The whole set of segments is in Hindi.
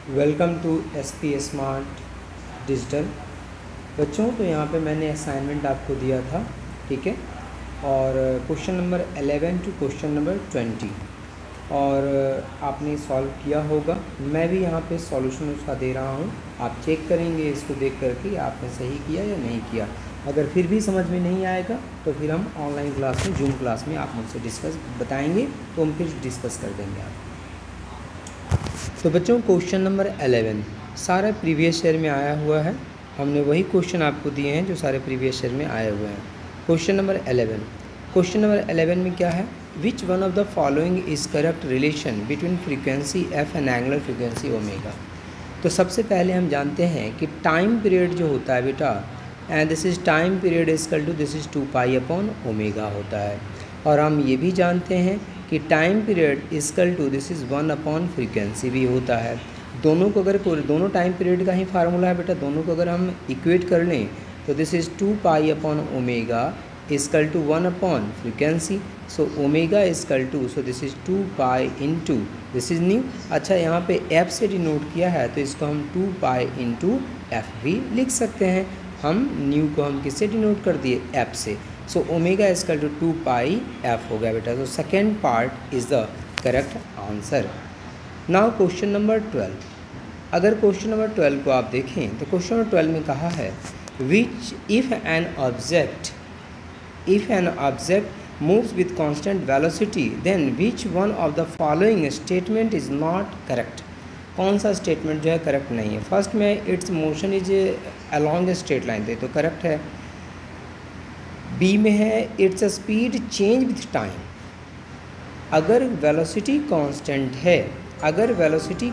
Welcome to SP smart digital. बच्चों, तो यहाँ पे मैंने असाइनमेंट आपको दिया था, ठीक है। और question number 11 to question number 20 और आपने सॉल्व किया होगा। मैं भी यहाँ पे सॉल्यूशन उसका दे रहा हूँ, आप चेक करेंगे इसको देख करके आपने सही किया या नहीं किया। अगर फिर भी समझ में नहीं आएगा तो फिर हम ऑनलाइन क्लास में, जूम क्लास में आप मुझसे डिस्कस बताएंगे तो हम फिर डिस्कस कर देंगे आप। तो बच्चों, क्वेश्चन नंबर 11 सारा प्रीवियस ईयर में आया हुआ है। हमने वही क्वेश्चन आपको दिए हैं जो सारे प्रीवियस ईयर में आए हुए हैं। क्वेश्चन नंबर 11 में क्या है? Which one of the following is correct relation between frequency F and angular frequency omega. तो सबसे पहले हम जानते हैं कि टाइम पीरियड जो होता है बेटा, and this is time period is equal to this is 2π/ओमेगा होता है। और हम ये भी जानते हैं कि time period is equal to this is 1/फ्रीक्वेंसी भी होता है। दोनों को अगर दोनों टाइम पीरियड का ही फार्मूला है बेटा, दोनों को अगर हम इक्वेट कर लें तो दिस इज़ 2π/ओमेगा इजकल टू 1/फ्रीक्वेंसी। So omega is equal to, so this is 2π into this is nu. अच्छा, यहाँ पे एफ से डिनोट किया है तो इसको हम 2π इंटू एफ भी लिख सकते हैं। हम न्यू को हम किससे डिनोट कर दिए? एफ से। सो ओमेगा इजकल टू 2π/f हो गया बेटा। तो second part is the correct answer. Now question number 12। अगर क्वेश्चन नंबर 12 को आप देखें तो क्वेश्चन नंबर 12 में कहा है which if an object moves with constant velocity then which one of the following statement is not correct. कौन सा स्टेटमेंट जो है करेक्ट नहीं है? फर्स्ट में its motion is along a straight line, तो करेक्ट है। बी में है its speed change with time. अगर वेलोसिटी कांस्टेंट है, अगर वेलोसिटी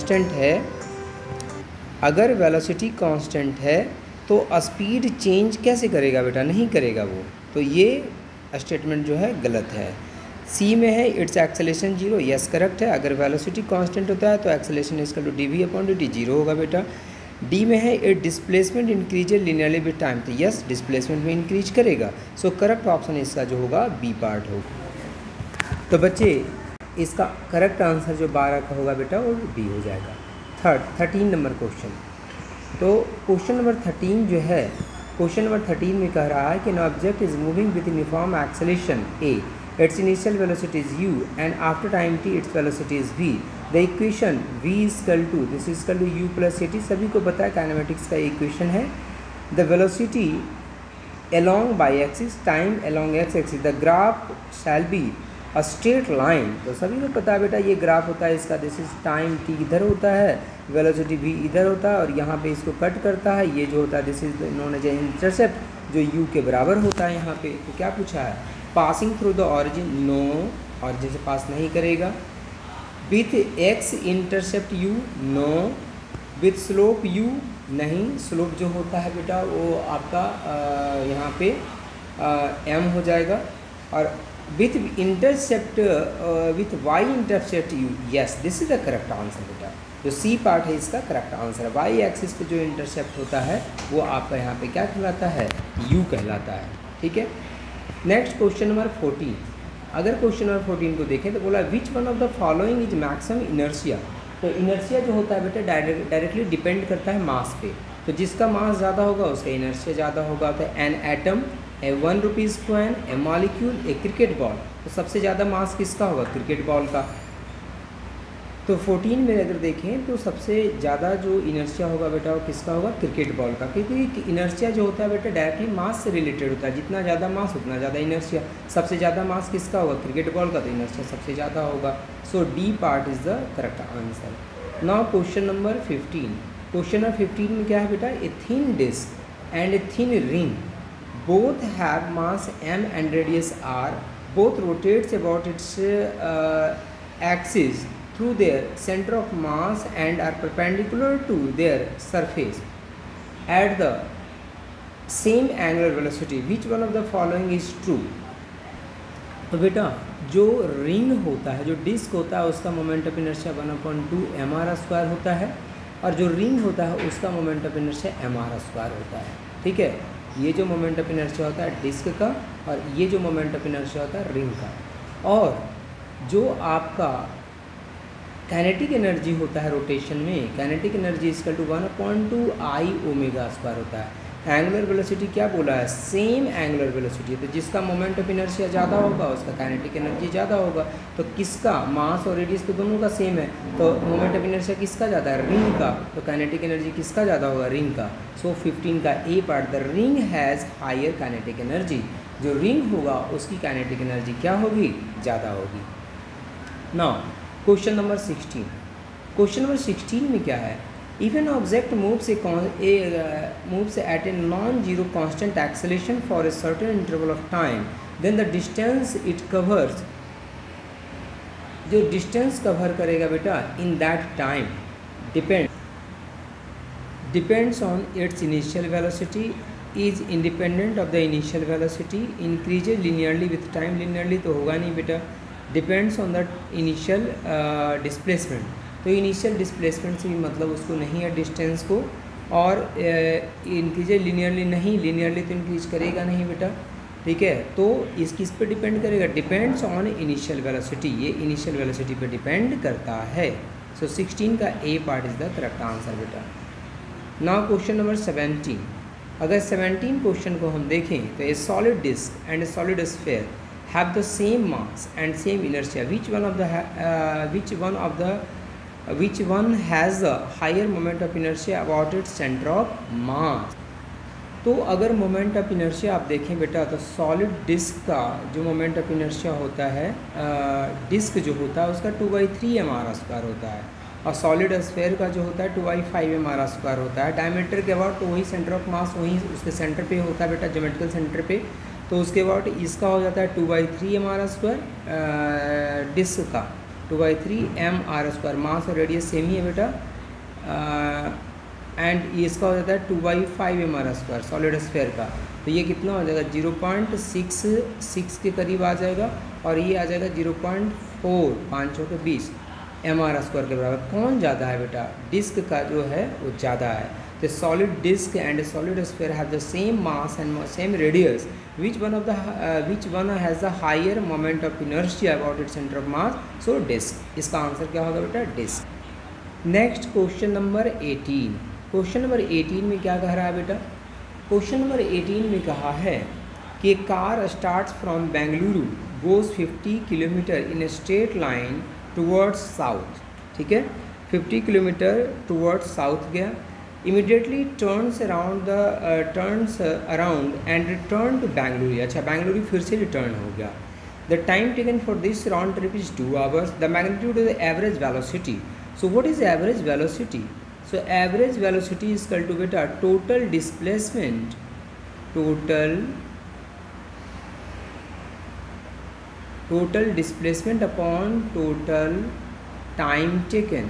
कांस्टेंट है तो स्पीड चेंज कैसे करेगा बेटा? नहीं करेगा वो, तो ये स्टेटमेंट जो है गलत है। सी में है इट्स एक्सेलेरेशन 0, यस करेक्ट है। अगर वेलोसिटी कांस्टेंट होता है तो एक्सेलेरेशन इजकल टू dv/dt 0 होगा बेटा। डी में है it displacement increases linearly with time, तो यस डिस्प्लेसमेंट में इंक्रीज करेगा। सो करेक्ट ऑप्शन इसका जो होगा बी पार्ट होगा। तो बच्चे, इसका करेक्ट आंसर जो 12 का होगा बेटा वो बी हो जाएगा। 13 नंबर क्वेश्चन। तो क्वेश्चन नंबर 13 जो है, क्वेश्चन नंबर 13 में कह रहा है कि an object is moving with uniform acceleration a, its initial velocity is u and after time t its velocity is v. The equation v is equal to this is equal to u plus at, सभी को पता है काइनेमेटिक्स का इक्वेशन है। The velocity along y axis, time along x axis, the graph shall be a straight line। तो सभी को पता है बेटा ये ग्राफ होता है इसका, दिस इज टाइम t इधर होता है, वेलोसिटी v इधर होता है और यहाँ पे इसको कट करता है। ये जो होता है this is known as intercept जो u के बराबर होता है यहाँ पे। तो क्या पूछा है? Passing through the origin, no, origin से पास नहीं करेगा। With x intercept u, no. With slope u, नहीं। स्लोप जो होता है बेटा वो आपका यहाँ पे एम हो जाएगा। और with intercept with y intercept u, yes this is the correct answer बेटा। जो सी पार्ट है इसका करेक्ट आंसर है। वाई एक्सिस पे जो इंटरसेप्ट होता है वो आपका यहाँ पे क्या कहलाता है? यू कहलाता है, ठीक है। Next question number 14। अगर क्वेश्चन नंबर 14 को देखें तो बोला which one of the following is maximum inertia. तो इनर्शिया जो होता है बेटा डायरेक्टली डिपेंड करता है मास पे। तो जिसका मास ज़्यादा होगा उसका इनर्शिया ज़्यादा होगा। तो an atom, a 1 rupees coin, a molecule, a cricket ball. तो सबसे ज़्यादा मास किसका होगा? क्रिकेट बॉल का। तो 14 में अगर देखें तो सबसे ज़्यादा जो इनर्शिया होगा बेटा वो किसका होगा? क्रिकेट बॉल का, क्योंकि इनर्शिया जो होता है बेटा डायरेक्टली मास से रिलेटेड होता है। जितना ज़्यादा मास उतना ज़्यादा इनर्शिया। सबसे ज़्यादा मास किसका होगा? क्रिकेट बॉल का, तो इनर्शिया सबसे ज़्यादा होगा। So D part is the correct answer. Now question number 15। Question number 15 में क्या है बेटा? A thin disc and a thin ring both have mass m and radius r, both rotates about its axis through their center of mass and are perpendicular to their surface at the same angular velocity. Which one of the following is true? तो बेटा जो रिंग होता है, जो डिस्क होता है उसका मोमेंट ऑफ इनर्शिया 1/2 mr² होता है और जो रिंग होता है उसका मोमेंट ऑफ इनर्शिया mr² होता है, ठीक है। ये जो मोमेंट ऑफ इनर्शिया होता है डिस्क का और ये जो मोमेंट ऑफ इनर्शिया होता है रिंग का। और जो आपका काइनेटिक एनर्जी होता है रोटेशन में, kinetic energy equal to 1/2 I omega square होता है। एंगुलर वेलोसिटी क्या बोला है, सेम एंगुलर वेलोसिटी, तो जिसका मोमेंट ऑफ इनर्शिया ज़्यादा होगा उसका काइनेटिक एनर्जी ज़्यादा होगा। तो किसका, मास और रेडियस तो दोनों का सेम है, तो मोमेंट ऑफ इनर्शिया किसका ज़्यादा है, रिंग का, तो काइनेटिक एनर्जी किसका ज़्यादा होगा, रिंग का। सो 15 का A part, the ring has higher kinetic energy, जो रिंग होगा उसकी काइनेटिक एनर्जी क्या होगी, ज़्यादा होगी। Now question number 16, question number 16 में क्या है, if an object moves at a non-zero constant acceleration for a certain interval of time, then the distance it covers, जो distance cover करेगा बेटा in that time depends on its initial velocity, is independent of the initial velocity, increases linearly with time, linearly तो होगा नहीं बेटा, depends on the initial displacement, तो इनिशियल डिस्प्लेसमेंट से भी मतलब उसको नहीं है डिस्टेंस को, और इंक्रीज लिनियरली नहीं, लिनियरली तो इंक्रीज करेगा नहीं बेटा, ठीक है। तो इस किस पे डिपेंड करेगा, डिपेंड्स ऑन इनिशियल वेलोसिटी, ये इनिशियल वेलोसिटी पे डिपेंड करता है। सो 16 का A part is the correct answer बेटा। नाउ क्वेश्चन नंबर 17, अगर 17 क्वेश्चन को हम देखें तो a solid disc and a solid sphere have the same mass and same inertia, which one has a higher moment of inertia about its center of mass। तो अगर मोमेंट ऑफ इनर्शिया आप देखें बेटा, तो सॉलिड डिस्क का जो मोमेंट ऑफ इनर्शिया होता है, डिस्क जो होता है उसका 2/3 mr² होता है, और सॉलिड स्फीयर का जो होता है 2/5 mr² होता है। डायमीटर के अबाउट तो वही सेंटर ऑफ मास वहीं उसके सेंटर पे होता है बेटा, ज्योमेट्रिकल सेंटर पे, तो उसके अबाउट इसका हो जाता है 2/3 mr², डिस्क का 2/3 mr², मास और रेडियस सेम ही है बेटा, एंड इसका हो जाता है 2/5 mr² सॉलिड स्फीयर का, तो ये कितना हो जाएगा 0.66 के करीब आ जाएगा, और ये आ जाएगा 0.4 500 के 20 mr² के बराबर। कौन ज़्यादा है बेटा, डिस्क का जो है वो ज़्यादा है। तो solid disc and solid sphere have the same mass and same radius, which one has the higher moment of inertia about its center of mass, so disk। इसका आंसर क्या होगा बेटा, disc. Next question number 18, question number 18 में क्या कह रहा है बेटा, क्वेश्चन नंबर 18 में कहा है कि car starts from Bengaluru goes 50 kilometre in a straight line towards south, ठीक है, 50 किलोमीटर टुवर्ड्स साउथ गया, immediately turns around and return to Bengaluru. अच्छा, बेंगलुरु फिर से रिटर्न हो गया। The time taken for this round trip is 2 hours. The magnitude of the average velocity. So what is average velocity? So average velocity is equal to beta total displacement upon total time taken,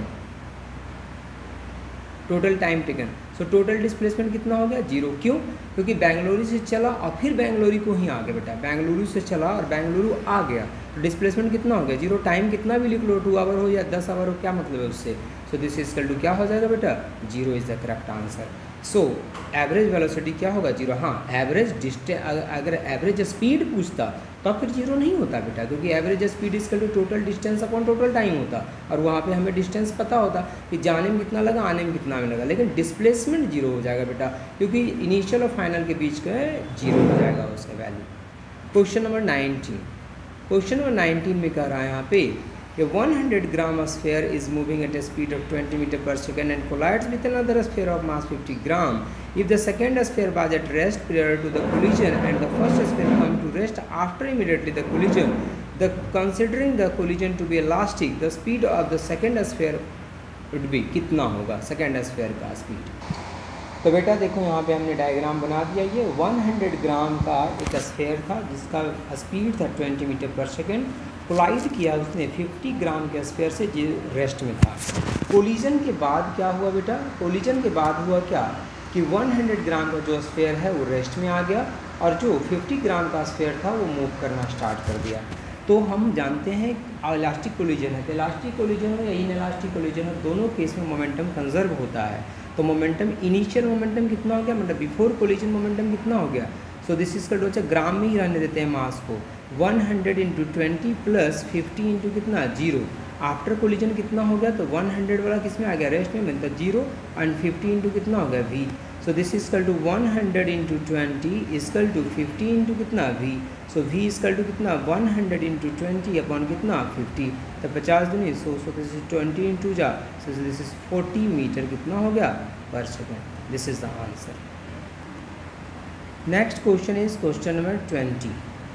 total time taken. So total displacement कितना हो गया, 0। क्यों, क्योंकि बेंगलुरु से चला और फिर बेंगलुरु को ही आ गया बेटा, बेंगलुरु से चला और बेंगलुरु आ गया, तो डिस्प्लेसमेंट कितना हो गया, 0। टाइम कितना भी लिख लो, 2 आवर हो या 10 आवर हो, क्या मतलब है उससे। So this is equal to क्या हो जाएगा बेटा, 0 is the correct answer. So average velocity क्या होगा, 0। हाँ, एवरेज अगर एवरेज स्पीड पूछता तो फिर 0 नहीं होता बेटा, क्योंकि average speed equal to total distance upon total time होता, और वहाँ पे हमें डिस्टेंस पता होता कि जाने में कितना लगा, आने में कितना लगा, लेकिन डिस्प्लेसमेंट 0 हो जाएगा बेटा, क्योंकि इनिशियल और फाइनल के बीच का 0 हो जाएगा उसका value. Question number 19, question number 19 में कह रहा है यहाँ पे A 100 gram sphere is moving at a speed of 20 meter per second and collides with another sphere of mass 50 gram. If the second sphere was at rest prior to the collision and the first sphere come to rest after immediately the collision, considering the collision to be elastic, the speed of the second sphere would be कितना होगा सेकेंड स्फीयर का स्पीड। तो बेटा देखो यहाँ पे हमने डायग्राम बना दिया, ये 100 ग्राम का एक स्फीयर था जिसका स्पीड था 20 मीटर पर सेकेंड, कोलाइड किया उसने 50 ग्राम के स्फीयर से जो रेस्ट में था। कोलिजन के बाद क्या हुआ बेटा, कोलिजन के बाद हुआ क्या कि 100 ग्राम का जो स्फीयर है वो रेस्ट में आ गया, और जो 50 ग्राम का स्फीयर था वो मूव करना स्टार्ट कर दिया। तो हम जानते हैं इलास्टिक कोलिजन है, तो इलास्टिक कोलिजन हो या इन इलास्टिक कोलिजन हो, दोनों केस में मोमेंटम कंजर्व होता है। तो मोमेंटम इनिशियल मोमेंटम कितना हो गया, मतलब बिफोर कोलिजन मोमेंटम कितना हो गया। So this is called, gram में ही रहने देते हैं मास को, 100 × 20 + 50 × कितना 0, आफ्टर कोलिजन कितना हो गया, तो 100 वाला किस में आ गया, रेस्ट में, मतलब 0, एंड 50 इंटू कितना हो गया v, so this is equal to 100 into 20 equal to 50 into कितना v, so v equal to कितना 100 इंटू 20 अपॉन कितना 50, तो 50 दूनी 100, सो दिस इज 20 इंटू जा, सो दिस इज 40 मीटर कितना हो गया पर second. This is the answer. Next question is question number 20।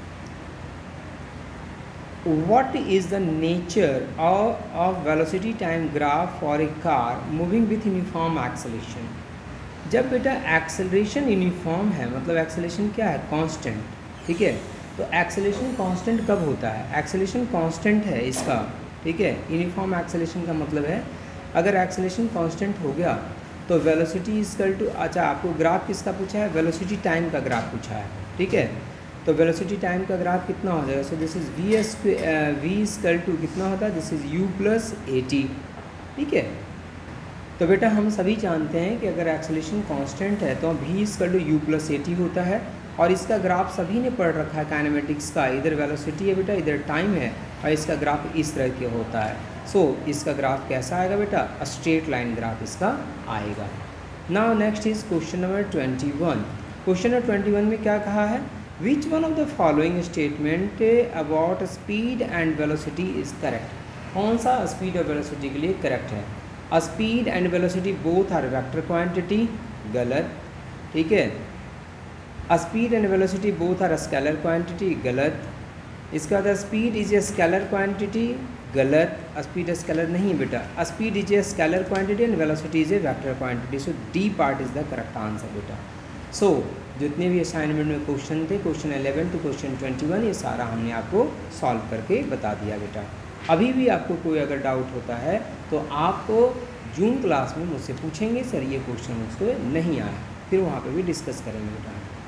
What is the nature of velocity time graph for a car moving with uniform acceleration? जब बेटा एक्सेलरेशन यूनिफॉर्म है, मतलब एक्सेलरेशन क्या है, कांस्टेंट, ठीक है, तो एक्सेलरेशन कांस्टेंट कब होता है, एक्सेलरेशन कांस्टेंट है इसका, ठीक है, यूनिफॉर्म एक्सेलरेशन का मतलब है अगर एक्सेलरेशन कांस्टेंट हो गया तो वेलोसिटी इक्वल टू, अच्छा आपको ग्राफ किसका पूछा है, वेलोसिटी टाइम का ग्राफ पूछा है, ठीक है, तो वेलोसिटी टाइम का ग्राफ कितना हो जाएगा, so this is v equal to कितना होता है, this is u plus AT, ठीक है। तो बेटा हम सभी जानते हैं कि अगर एक्सेलरेशन कांस्टेंट है तो v equal to u plus AT होता है, और इसका ग्राफ सभी ने पढ़ रखा है काइनेमेटिक्स का, इधर वेलोसिटी है बेटा, इधर टाइम है, और इसका ग्राफ इस तरह के होता है। सो इसका ग्राफ कैसा आएगा बेटा, स्ट्रेट लाइन ग्राफ इसका आएगा। Now next is question number 21। Question number 21 में क्या कहा है, which one of the following statement about speed and velocity is correct, कौन सा स्पीड और वेलोसिटी के लिए करेक्ट है। Speed and velocity both are vector quantity, गलत, ठीक है। Speed and velocity both are scalar quantity, गलत। इसके बाद speed is a scalar quantity, गलत, स्पीड स्केलर नहीं बेटा, speed is a scalar quantity and velocity is a vector quantity, so D part is the correct answer बेटा। सो जितने भी असाइनमेंट में क्वेश्चन थे, क्वेश्चन 11 टू क्वेश्चन 21, ये सारा हमने आपको सॉल्व करके बता दिया बेटा। अभी भी आपको कोई अगर डाउट होता है तो आप जूम क्लास में मुझसे पूछेंगे, सर ये क्वेश्चन मुझको नहीं आया, फिर वहाँ पे भी डिस्कस करेंगे बेटा।